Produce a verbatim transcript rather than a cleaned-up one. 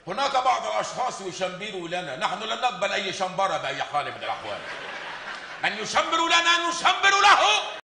هناك بعض الاشخاص يشمروا لنا، نحن لن نقبل اي شمبره باي حال من الاحوال. من يشمر لنا نشمر له.